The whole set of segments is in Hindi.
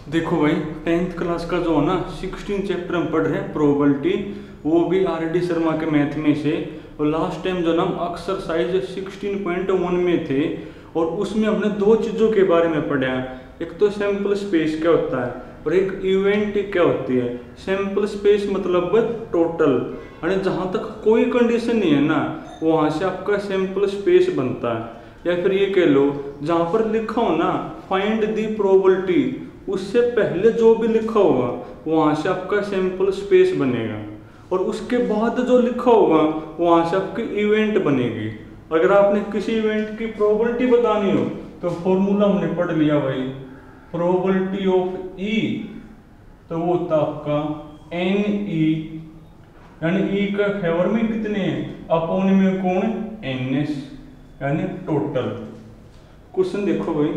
देखो भाई, 10th क्लास का जो है ना 16 चैप्टर हम पढ़ रहे हैं प्रोबेबिलिटी, वो भी आर डी शर्मा के मैथ में से। और लास्ट टाइम जो ना हम एक्सरसाइज 16.1 में थे और उसमें हमने दो चीज़ों के बारे में पढ़ा। एक तो सैंपल स्पेस क्या होता है और एक इवेंट क्या होती है। सैंपल स्पेस मतलब टोटल, यानी जहाँ तक कोई कंडीशन नहीं है ना वहाँ से आपका सैंपल स्पेस बनता है। या फिर ये कह लो, जहाँ पर लिखा हो ना फाइंड दी प्रोबेबिलिटी, उससे पहले जो भी लिखा होगा वहाँ से आपका सैंपल स्पेस बनेगा और उसके बाद जो लिखा होगा वहाँ से आपकी इवेंट बनेगी। अगर आपने किसी इवेंट की प्रोबेबिलिटी बतानी हो तो फॉर्मूला हमने पढ़ लिया भाई, प्रोबेबिलिटी ऑफ ई, तो वो होता आपका एन ई, यानी ई का फेवर में कितने हैं अपॉन में कौन एन एस, यानी टोटल। क्वेश्चन देखो भाई,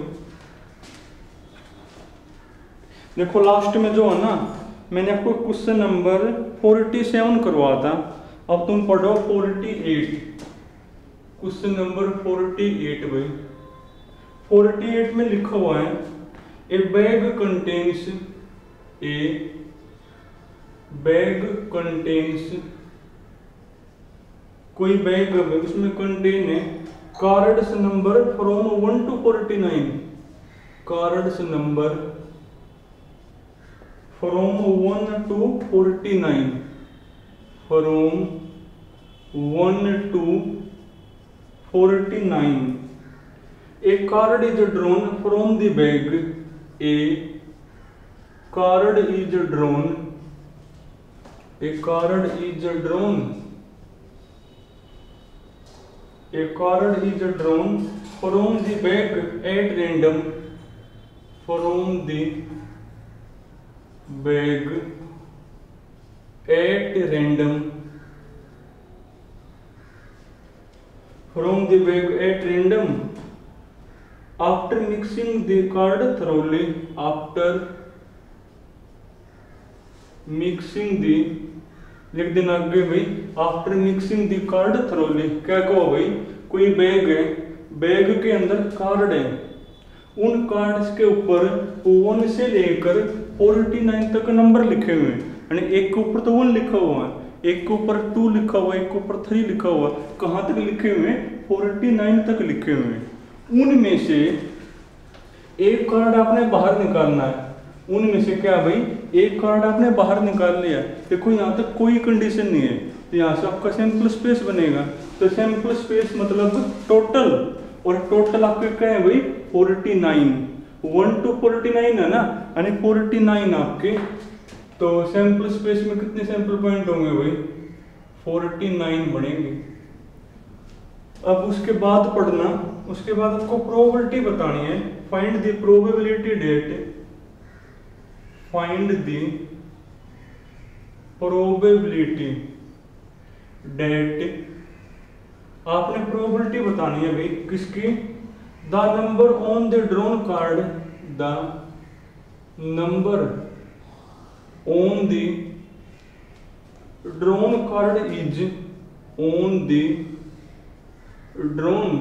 देखो लास्ट में जो है ना मैंने आपको क्वेश्चन नंबर 47 करवाया था, अब तुम पढ़ो 48। क्वेश्चन नंबर 48 भाई, 48 में लिखा हुआ है a bag contains, a bag contains, कोई बैग उसमें कंटेन है cards number from 1 to 49, cards number from 1 to 49, from 1 to 49। A card is drawn from the bag, a card is drawn, a card is drawn, a card is drawn from the bag at random, from the bag at random, from the bag at random, after mixing the card thoroughly, after mixing the, लिख देना आगे भाई, after mixing the card thoroughly. क्या कहो भाई, कोई बैग है, बैग के अंदर कार्ड है, उन कार्ड्स के ऊपर 1 से लेकर 49 तक नंबर लिखे हुए हैं, यानी एक के ऊपर तो 1 लिखा हुआ है, एक के ऊपर 2 लिखा हुआ है, एक के ऊपर 3 लिखा हुआ है, कहाँ तक लिखे हुए हैं 49 तक लिखे हुए हैं। उनमें से एक कार्ड आपने बाहर निकालना है, उनमें से क्या भाई एक कार्ड आपने बाहर निकाल लिया। देखो यहाँ तक कोई कंडीशन नहीं है, तो यहाँ से आपका सैंपल स्पेस बनेगा। तो सैंपल स्पेस मतलब टोटल, और टोटल आपके क्या है भाई 49, 1 to 49 है ना, यानी 49 आपके। तो सैंपल स्पेस में कितने सैंपल पॉइंट होंगे भाई 49 बनेंगे। अब उसके बाद पढ़ना, उसके बाद आपको प्रोबेबिलिटी बतानी है, find the probability that, find the probability that. आपने प्रोबेबिलिटी बतानी है भाई किसकी, the number on the drawn card, the number on the drawn card is, on the drawn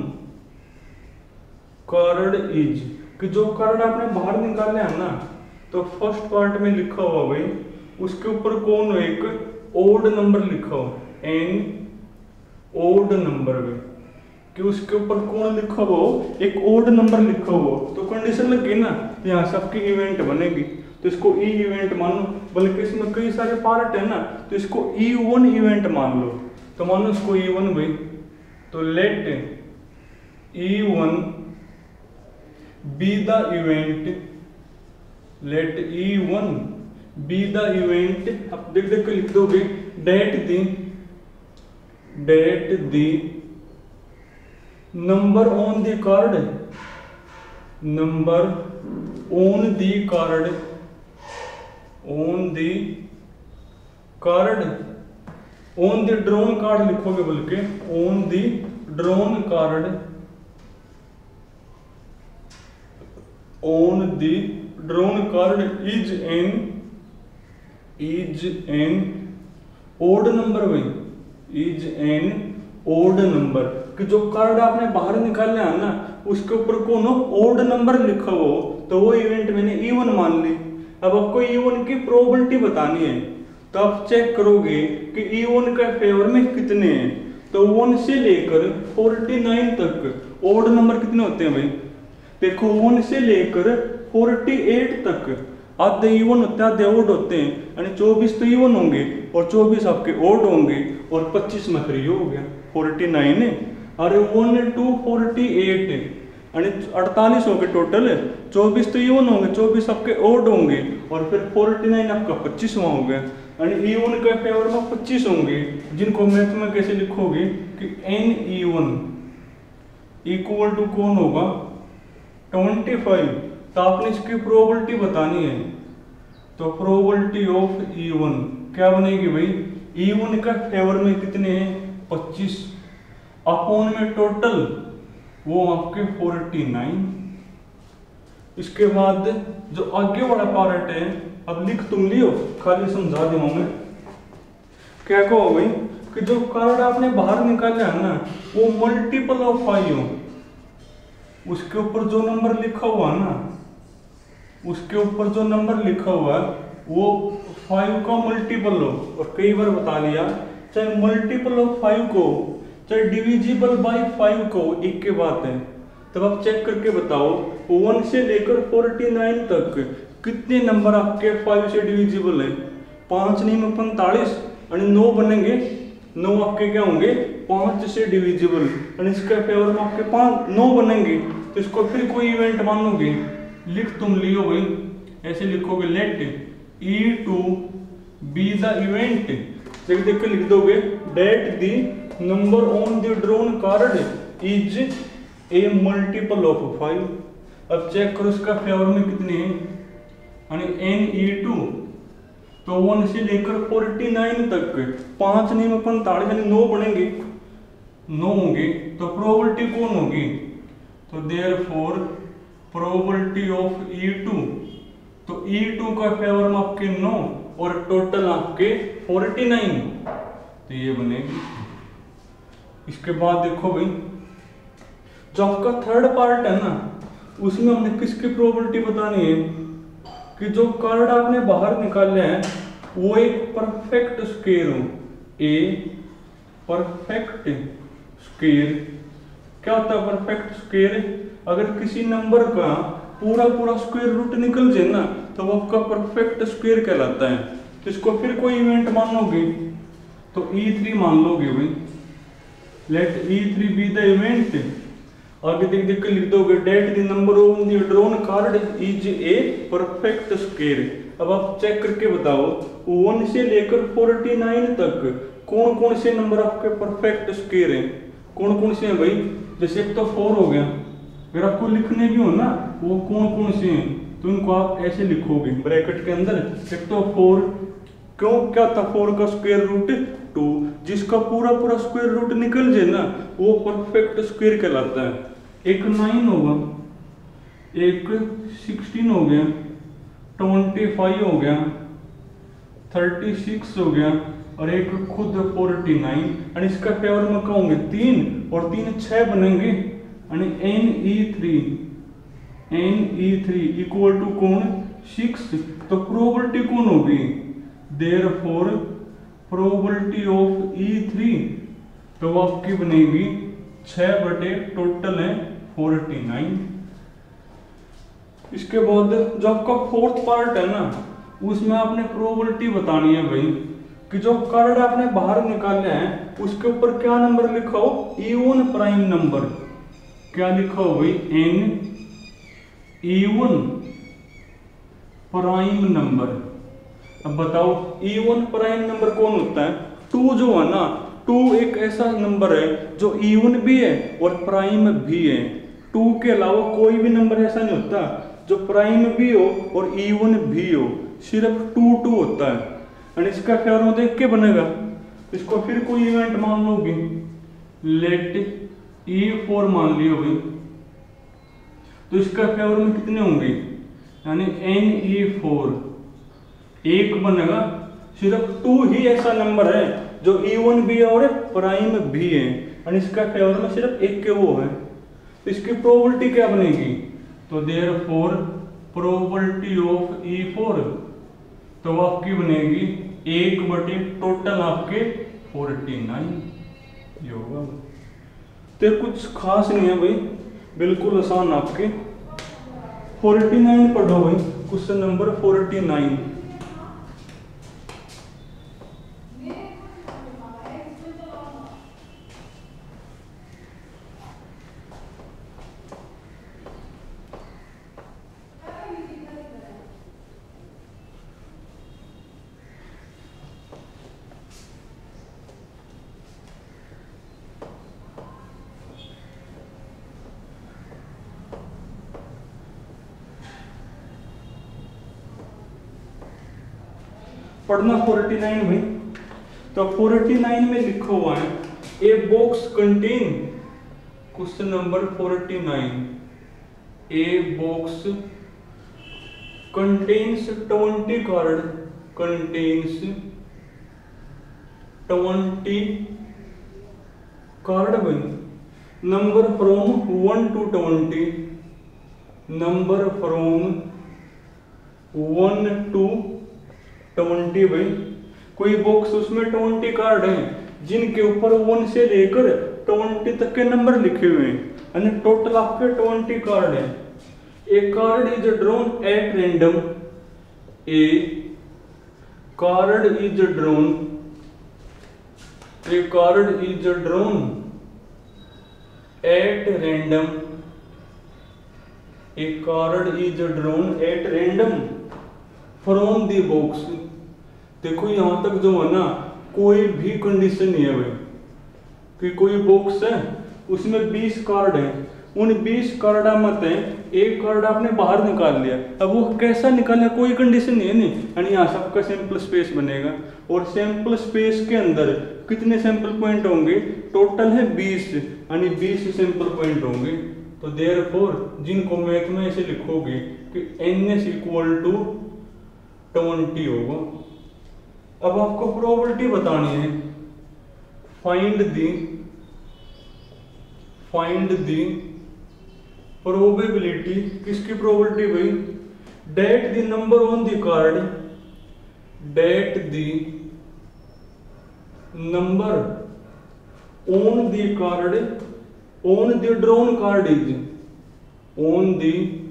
card is, कि जो कार्ड आपने बाहर निकाले है ना, तो फर्स्ट पार्ट में लिखा हुआ भाई उसके ऊपर कौन हो, एक ओड नंबर लिखा हो, एन ओड नंबर में, कि उसके ऊपर कौन लिखा हो, एक ओड नंबर लिखा हो, तो कंडीशन लगी ना, तो यहाँ से आपकी इवेंट बनेगी। तो इसको ई इवेंट मान लो, बल्कि इसमें कई सारे पार्ट है ना, तो इसको E1 इवेंट मान लो। तो मान लो इसको E1 भाई, तो let E1 be the event, let E1 be the event. अब देख देख के लिख दोगे, that the number on the card, number on the card, on the card, on the drawn card लिखोगे, बल्कि on the drawn card, on the drawn card is an odd number भाई, इज एन ओड नंबर, कि जो कार्ड आपने बाहर निकालना है ना उसके ऊपर कौन हो ओड नंबर लिखा हो, तो वो इवेंट मैंने E1 मान ली। अब आपको E1 की प्रोबेबिलिटी बतानी है, तो आप चेक करोगे कि E1 का फेवर में कितने हैं। तो 1 से लेकर 49 तक ओड नंबर कितने होते हैं भाई? देखो 1 से लेकर 48 तक आधे इवन होते हैं, आधे ओड होते हैं, यानी 24 तो इवन होंगे और 24 आपके ओड होंगे और 25 में फ्री हो गया 49 है। अरे 1 to 48 यानी 48 हो गए टोटल, 24 तो इवन होंगे, 24 आपके ओड होंगे और फिर 49 आपका 25वां हो गया, यानी इवन का फेवर में 25 होंगे, जिनको मैथ में कैसे लिखोगे कि n इवन इक्वल टू कौन होगा 25। तो आपने इसकी प्रोबेबिलिटी बतानी है, तो प्रोबेबिलिटी ऑफ E1 क्या बनेगी भाई? E1 का फेवर में कितने हैं 25 अपॉन में टोटल वो आपके 49। इसके बाद जो आगे वाला पार्ट है अब लिख तुम लियो, खाली समझा दूंगा मैं। क्या कहो भाई कि जो कार्ड आपने बाहर निकाला है ना वो मल्टीपल ऑफ 5 हो, उसके ऊपर जो नंबर लिखा हुआ ना, उसके ऊपर जो नंबर लिखा हुआ है वो 5 का मल्टीपल हो। और कई बार बता लिया चाहे मल्टीपल ऑफ 5 को चाहे डिविजिबल बाय 5 को एक के बात है। तब आप चेक करके बताओ 1 से लेकर 49 तक कितने नंबर आपके 5 से डिविजिबल है? 5 नहीं में 45 यानी 9 बनेंगे, 9 आपके क्या होंगे 5 से डिविजिबल, यानी इसके फेवर में आपके 9 बनेंगे। तो इसको फिर कोई इवेंट मानोगे, लिख तुम लियो भाई, ऐसे लिखोगे late E2 B the event, देख के लिख दोगे that the number on the drawn card is a multiple of 5। अब चेक करो इसका फेवर में कितने हैं, यानी n E2 तो 1 से लेकर 49 तक 5 नहीं में 45 यानी 9 बनेंगे, 9 होंगे। तो प्रोबेबिलिटी कौन होगी? तो देयरफॉर प्रोबेबिलिटी ऑफ E2, तो E2 का फेवर में आपके 9 और टोटल आपके 49, तो ये बनेगी। इसके बाद देखो भाई जो आपका थर्ड पार्ट है ना उसमें हमने किसकी प्रोबेबिलिटी बतानी है कि जो कार्ड आपने बाहर निकाले हैं वो एक परफेक्ट स्क्वायर हो, ए परफेक्ट स्क्वायर। क्या होता है परफेक्ट स्क्वायर? अगर किसी नंबर का पूरा स्क्वायर रूट निकल जाए ना तो वो आपका परफेक्ट स्क्वायर कहलाता है। तो इसको फिर कोई इवेंट मान लोगे तो E3 मान लोगे भाई, late E3 B the event. आगे देख के लिख दोगे that the number on the drawn card is a perfect square. अब आप चेक करके बताओ 1 से लेकर 49 तक कौन कौन से नंबर आपके परफेक्ट स्क्वायर हैं? कौन कौन से हैं भाई? जैसे एक तो 4 हो गया, अगर आपको लिखने भी हो ना वो कौन कौन से हैं तो उनको आप ऐसे लिखोगे ब्रैकेट के अंदर। एक तो 4, क्यों क्या था 4 का स्क्वायर रूट 2, जिसका पूरा स्क्वायर रूट निकल जाए ना वो परफेक्ट स्क्वायर कहलाता है। एक 9 होगा, एक 16 हो गया, 25 हो गया, 36 हो गया और एक खुद 49, और इसका फेवर में कहूंगे 3 और 3 6 बनेंगे, यानी NE3 इक्वल टू कौन 6। तो प्रोबेबिलिटी कौन होगी? देयरफॉर प्रोबेबिलिटी ऑफ E3 तो वो आपकी बनेगी 6 बटे टोटल है 49। इसके बाद जो आपका फोर्थ पार्ट है ना उसमें आपने प्रोबेबिलिटी बतानी है भाई कि जो कार्ड आपने बाहर निकाले हैं उसके ऊपर क्या नंबर लिखा हो? E1 prime number. क्या लिखा हो भाई? N E1 prime number. अब बताओ E1 प्राइम नंबर कौन होता है? 2 जो है ना, 2 एक ऐसा नंबर है जो E1 भी है और प्राइम भी है। 2 के अलावा कोई भी नंबर ऐसा नहीं होता जो प्राइम भी हो और E1 भी हो, सिर्फ 2 होता है। और इसका फेवर में देख के बनेगा, इसको फिर कोई इवेंट मान लोगे, लेट E4 मान लियो भाई, तो इसका फेवर में कितने होंगे? यानी NE4 1 बनेगा। सिर्फ 2 ही ऐसा नंबर है जो E1 भी है और प्राइम भी है, और इसका फेवर में सिर्फ 1 के वो है। तो इसकी प्रोबेबिलिटी क्या बनेगी? तो देयरफॉर प्रोबेबिलिटी ऑफ E4, तो वो आपकी बनेगी 1 बटे टोटल आपके 49 ये होगा। तो कुछ खास नहीं है भाई, बिल्कुल आसान आपके 49 पढ़ो भाई, क्वेश्चन नंबर 49। पढ़ना 49 भाई। तो 49 में लिखा हुआ है a box contain, question number 49, a box contains 20 card, contains 20 card भाई, number from 1 to 20, number from 1 to 20 भाई। कोई बॉक्स उसमें 20 कार्ड हैं जिनके ऊपर 1 से लेकर 20 तक के नंबर लिखे हुए हैं, यानी टोटल आपके 20 कार्ड हैं। A card is drawn at random, a card is drawn, a card is drawn at random, a card is drawn at random from the box. देखो यहां तक जो है ना कोई भी कंडीशन नहीं है भाई, कि कोई बॉक्स है उसमें 20 कार्ड है, उन 20 कार्ड मत है एक कार्ड आपने बाहर निकाल लिया, अब वो कैसा निकालना कोई कंडीशन नहीं है, नहीं यानी यहाँ से आपका सैंपल स्पेस बनेगा, और सैंपल स्पेस के अंदर कितने सैंपल पॉइंट होंगे, टोटल है 20, यानी 20 सैंपल पॉइंट होंगे। तो देयरफॉर जिनको मैथ में ऐसे लिखोगे कि NS इक्वल टू 20 होगा। अब आपको प्रोबेबिलिटी बतानी है, फाइंड दी प्रोबेबिलिटी, किसकी प्रोबेबिलिटी भाई, that the number on the card, that the number on the card, on the drawn card is, on the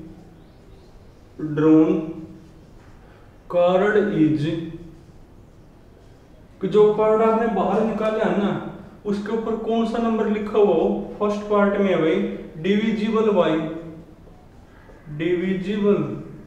drawn card is, कि जो कार्ड आपने बाहर निकाला है ना उसके ऊपर कौन सा नंबर लिखा हुआ हो, फर्स्ट पार्ट में है भाई डिविजिबल बाय, डिविजिबल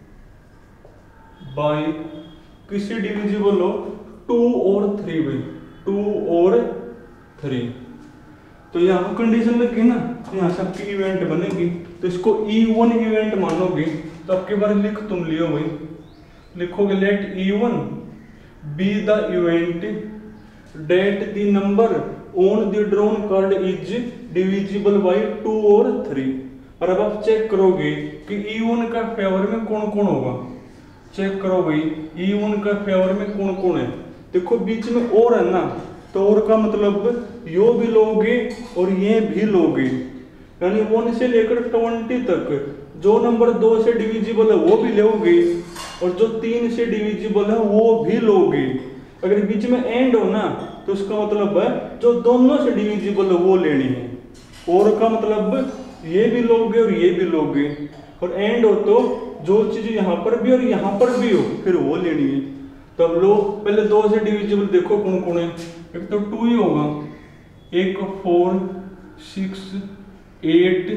बाय किसी डिविजिबल हो 2 और 3 भाई, 2 और 3। तो यहाँ कंडीशन लगी ना, यहाँ से आपकी इवेंट बनेगी, तो इसको E1 इवेंट मानोगे, तो आपके बारे लिख तुम लियो भाई, लिखोगे let E1 be the event that the number on the drawn card is divisible by 2 और 3। और अब आप चेक करोगे कि E1 का फेवर में कौन कौन होगा, चेक करो भाई E1 का फेवर में कौन कौन है। देखो बीच में और है ना, तो और का मतलब यो भी लोगे और ये भी लोगे, यानी 1 से लेकर 20 तक जो नंबर 2 से डिविजिबल है वो भी लोगे, और जो 3 से डिविजिबल है वो भी लोगे। अगर बीच में एंड हो ना तो उसका मतलब है जो दोनों से डिविजिबल है वो लेनी है, और का मतलब ये भी लोगे और ये भी लोगे, और एंड हो तो जो चीज यहाँ पर भी और यहाँ पर भी हो फिर वो लेनी है। तो अब लो पहले 2 से डिविजिबल देखो कौन कौन है, एक तो 2 ही होगा, एक 4 6 8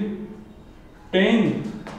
10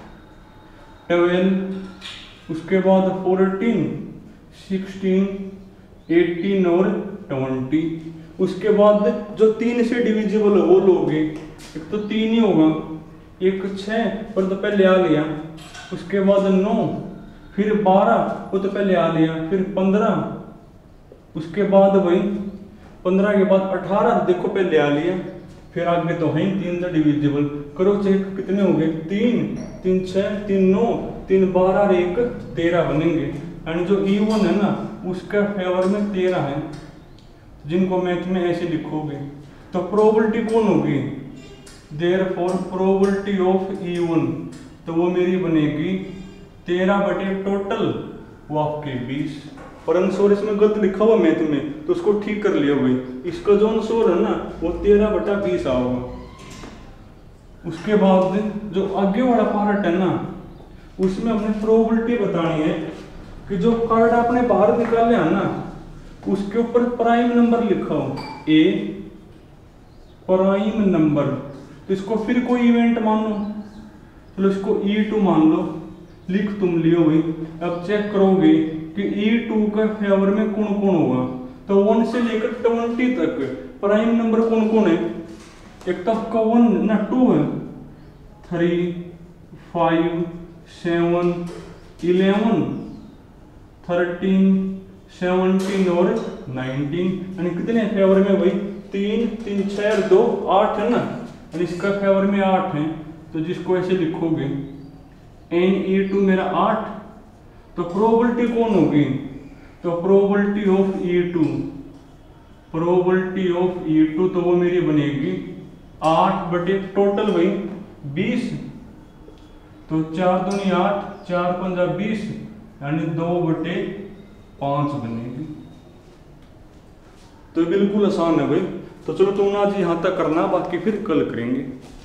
12, उसके बाद 14 16 18 और 20। उसके बाद जो 3 से डिविजिबल है वो लोगे, एक तो 3 ही होगा, एक 6 पर तो पहले आ लिया, उसके बाद 9, फिर 12 वो तो पहले आ लिया, फिर 15, उसके बाद भाई 15 के बाद 18 देखो पहले आ लिया, फिर आगे तो है 3 तो डिविजिबल, करो चेक कितने हो गए, 3 3 6 3 9 3 12 और 1 13 बनेंगे, यानी जो E1 है ना उसका फेवर में 13 है, जिनको मैथ में ऐसे लिखोगे। तो प्रोबेबिलिटी कौन होगी, देयरफॉर प्रोबेबिलिटी ऑफ E1, तो वो मेरी बनेगी 13 बटे टोटल वो आपके 20। पर आंसर इसमें गलत लिखा हुआ मैथ में, तो उसको ठीक कर लिया भाई। इसका जो आंसर है ना वो 13/20 आओगा। उसके बाद जो आगे वाला पार्ट है ना, उसमें हमने प्रोबेबिलिटी बतानी है कि जो कार्ड आपने बाहर निकाले है ना, उसके ऊपर प्राइम नंबर लिखा हो, ए प्राइम नंबर, तो इसको फिर कोई इवेंट मान लो, चलो इसको E2 मान लो, लिख तुम लियो भाई। अब चेक करोगे कि E2 का फेवर में कौन कौन होगा, तो 1 से लेकर 20 तक प्राइम नंबर कौन कौन है। एक तो आपका 1 ना 2 है, 3 5 7 11 13 17 और 19, यानी कितने फेवर में भाई 3 3 6 2 8 है ना, और इसका फेवर में 8 है। तो जिसको ऐसे लिखोगे NE2 मेरा 8, तो प्रोबेबिलिटी कौन होगी, तो प्रोबेबिलिटी ऑफ E2 तो वो मेरी बनेगी 8 बटे टोटल भाई 20, तो 4 दूनी 8 4 पंजा 20, यानी 2/5 बनेगी। तो बिल्कुल आसान है भाई। तो चलो तुम आज यहाँ तक करना, बाकी फिर कल करेंगे।